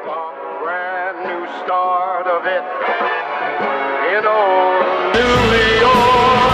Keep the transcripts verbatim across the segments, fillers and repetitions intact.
brand new start of it in old New York.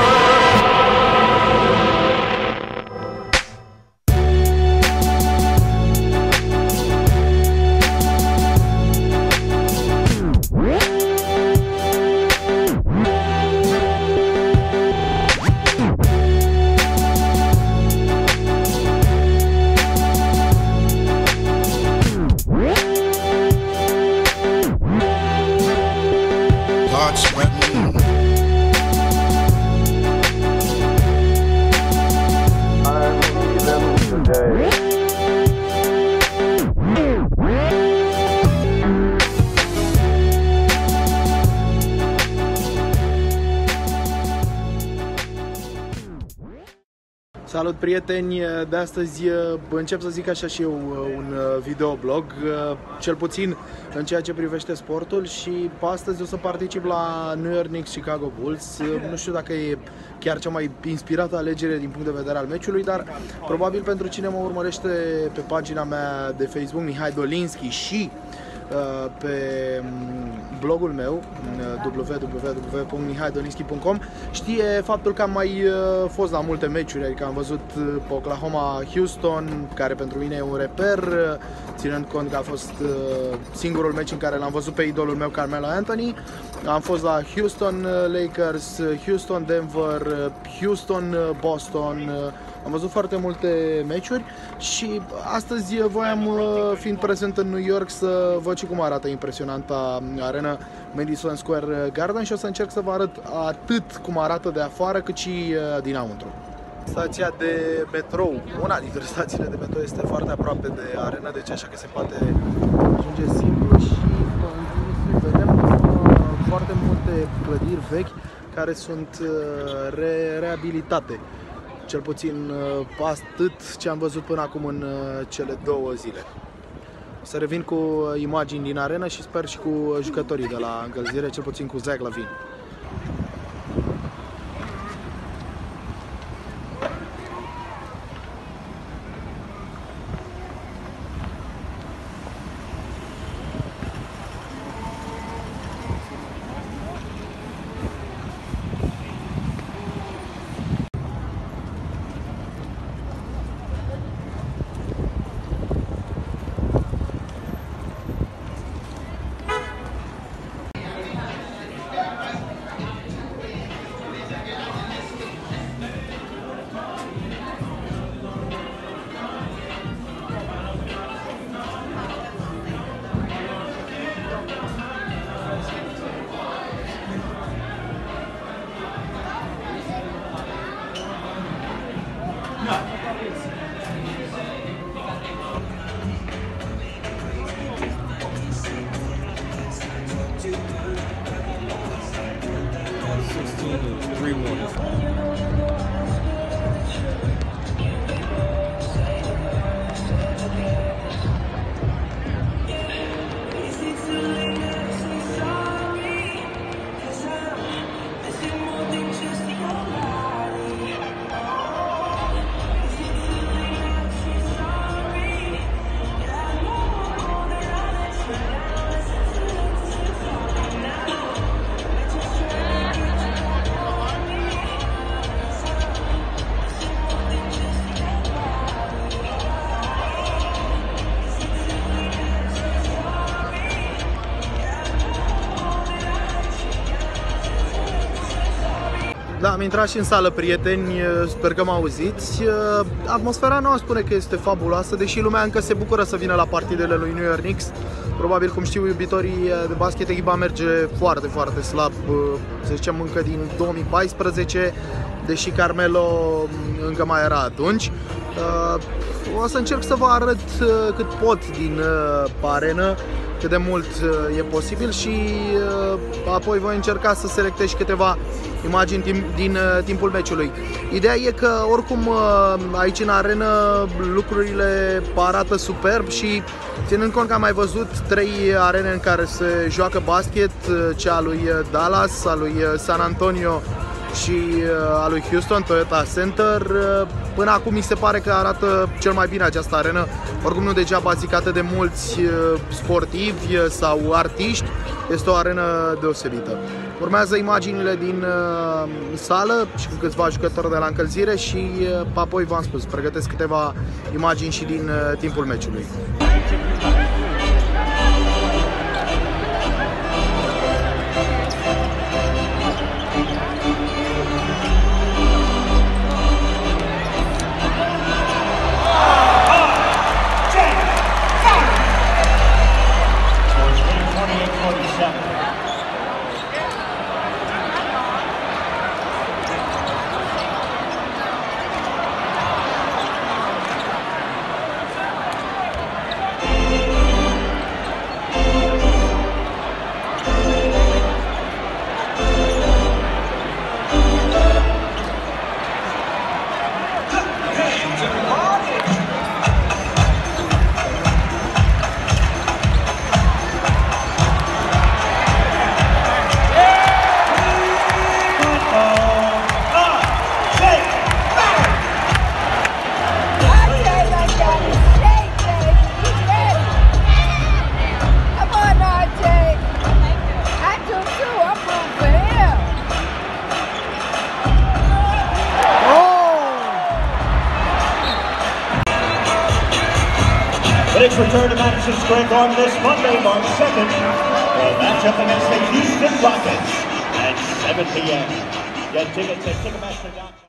Salut prieteni, de astăzi încep să zic așa și eu un videoblog, cel puțin în ceea ce privește sportul, și astăzi o să particip la New York Knicks Chicago Bulls. Nu știu dacă e chiar cea mai inspirată alegere din punct de vedere al meciului, dar probabil pentru cine mă urmărește pe pagina mea de Facebook, Mihai Dolinski, și pe blogul meu w w w punct mihai dolinski punct com știe faptul că am mai fost la multe meciuri, adică am văzut pe Oklahoma Houston, care pentru mine e un reper, ținând cont că a fost singurul meci în care l-am văzut pe idolul meu, Carmelo Anthony. Am fost la Houston Lakers, Houston Denver, Houston Boston. Am văzut foarte multe meciuri și astăzi voiam, fiind prezent în New York, să văd și cum arată impresionanta arenă Madison Square Garden și o să încerc să vă arăt atât cum arată de afară, cât și dinăuntru. Stația de metrou, una dintre stațiile de metrou, este foarte aproape de arenă, deci așa că se poate ajunge simplu și vedem foarte multe clădiri vechi care sunt re reabilitate. Cel puțin atât ce am văzut până acum în cele două zile. O să revin cu imagini din arenă și sper și cu jucătorii de la încălzire, cel puțin cu Zach LaVine. Da, am intrat și în sală, prieteni, sper că mă auziți. Atmosfera nu spune că este fabuloasă, deși lumea încă se bucură să vină la partidele lui New York Knicks. Probabil, cum știu iubitorii de basket, echipa merge foarte, foarte slab, să zicem încă din două mii paisprezece, deși Carmelo încă mai era atunci. O să încerc să vă arăt cât pot din arenă, cât de mult e posibil, și apoi voi încerca să selectez și câteva imagini din, din timpul meciului. Ideea e că oricum aici în arenă lucrurile arată superb și ținând cont că am mai văzut trei arene în care se joacă basket, cea lui Dallas, a lui San Antonio și uh, a lui Houston, Toyota Center. Uh, până acum mi se pare că arată cel mai bine această arenă. Oricum nu degeaba zic atât de mulți uh, sportivi sau artiști, este o arenă deosebită. Urmează imaginile din uh, sală și cu câțiva jucători de la încălzire și uh, apoi v-am spus, pregătesc câteva imagini și din uh, timpul meciului. Its return to Madison Square Garden this Monday, March second. Will match up against the Houston Rockets at seven p m Get tickets at Ticketmaster dot com.